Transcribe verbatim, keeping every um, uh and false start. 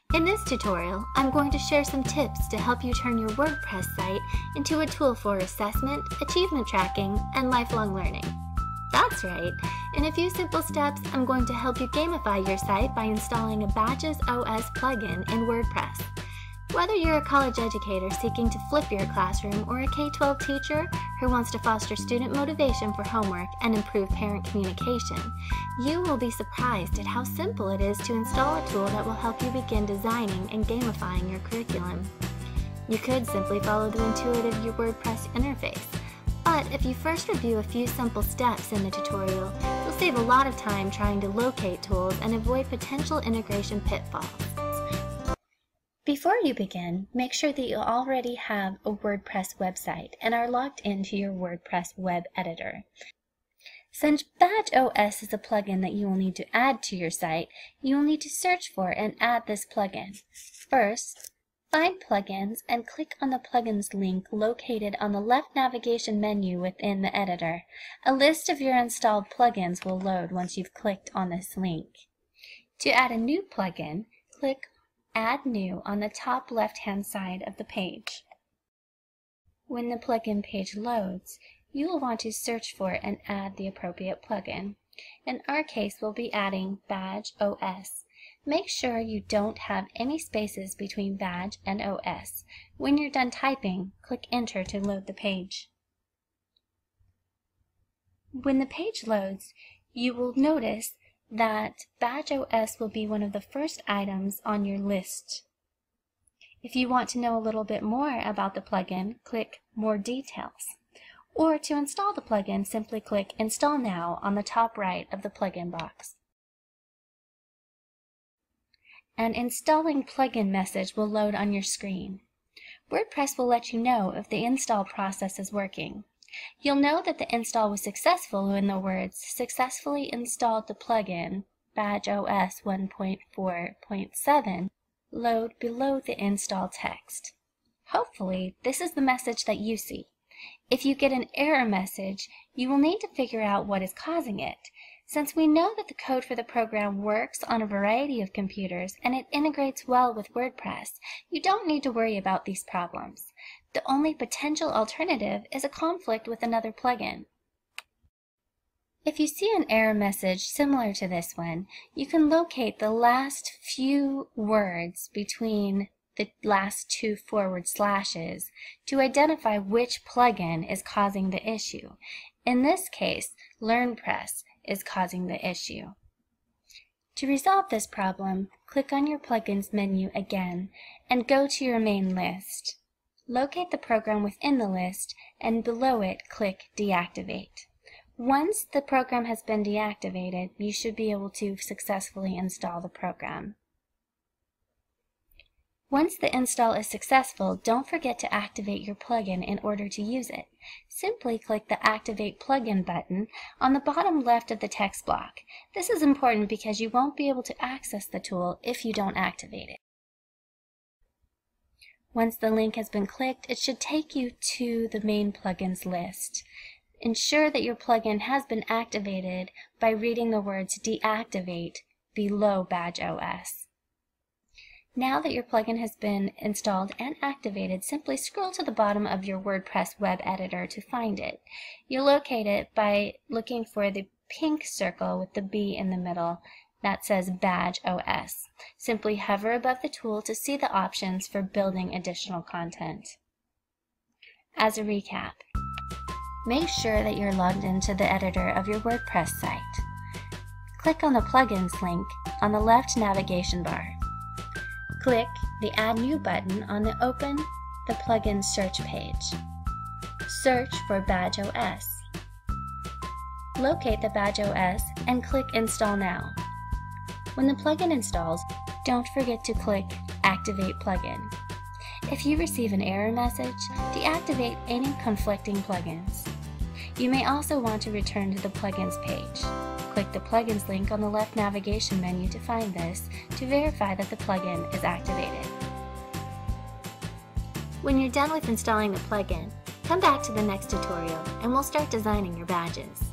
In this tutorial, I'm going to share some tips to help you turn your WordPress site into a tool for assessment, achievement tracking, and lifelong learning. That's right! In a few simple steps, I'm going to help you gamify your site by installing a BadgeOS plugin in WordPress. Whether you're a college educator seeking to flip your classroom or a K twelve teacher who wants to foster student motivation for homework and improve parent communication, you will be surprised at how simple it is to install a tool that will help you begin designing and gamifying your curriculum. You could simply follow the intuitive WordPress interface, but if you first review a few simple steps in the tutorial, you'll save a lot of time trying to locate tools and avoid potential integration pitfalls. Before you begin, make sure that you already have a WordPress website and are logged into your WordPress web editor. Since BadgeOS is a plugin that you will need to add to your site, you will need to search for and add this plugin. First, find Plugins and click on the Plugins link located on the left navigation menu within the editor. A list of your installed plugins will load once you've clicked on this link. To add a new plugin, click Add New on the top left-hand side of the page. When the plugin page loads, you will want to search for and add the appropriate plugin. In our case, we'll be adding BadgeOS. Make sure you don't have any spaces between Badge and O S. When you're done typing, click Enter to load the page. When the page loads, you will notice that BadgeOS will be one of the first items on your list. If you want to know a little bit more about the plugin, click More Details. Or to install the plugin, simply click Install Now on the top right of the plugin box. An Installing Plugin message will load on your screen. WordPress will let you know if the install process is working. You'll know that the install was successful when the words "Successfully installed the plugin BadgeOS one point four point seven" load below the install text. Hopefully, this is the message that you see. If you get an error message, you will need to figure out what is causing it. Since we know that the code for the program works on a variety of computers and it integrates well with WordPress, you don't need to worry about these problems. The only potential alternative is a conflict with another plugin. If you see an error message similar to this one, you can locate the last few words between the last two forward slashes to identify which plugin is causing the issue. In this case, LearnPress is causing the issue. To resolve this problem, click on your Plugins menu again and go to your main list. Locate the program within the list and below it click Deactivate. Once the program has been deactivated, you should be able to successfully install the program. Once the install is successful, don't forget to activate your plugin in order to use it. Simply click the Activate Plugin button on the bottom left of the text block. This is important because you won't be able to access the tool if you don't activate it. Once the link has been clicked, it should take you to the main plugins list. Ensure that your plugin has been activated by reading the words Deactivate below BadgeOS. Now that your plugin has been installed and activated, simply scroll to the bottom of your WordPress web editor to find it. You'll locate it by looking for the pink circle with the B in the middle that says BadgeOS. Simply hover above the tool to see the options for building additional content. As a recap, make sure that you're logged into the editor of your WordPress site. Click on the Plugins link on the left navigation bar. Click the Add New button on the Open the Plugin search page. Search for BadgeOS. Locate the BadgeOS and click Install Now. When the plugin installs, don't forget to click Activate Plugin. If you receive an error message, deactivate any conflicting plugins. You may also want to return to the Plugins page. Click the Plugins link on the left navigation menu to find this to verify that the plugin is activated. When you're done with installing the plugin, come back to the next tutorial and we'll start designing your badges.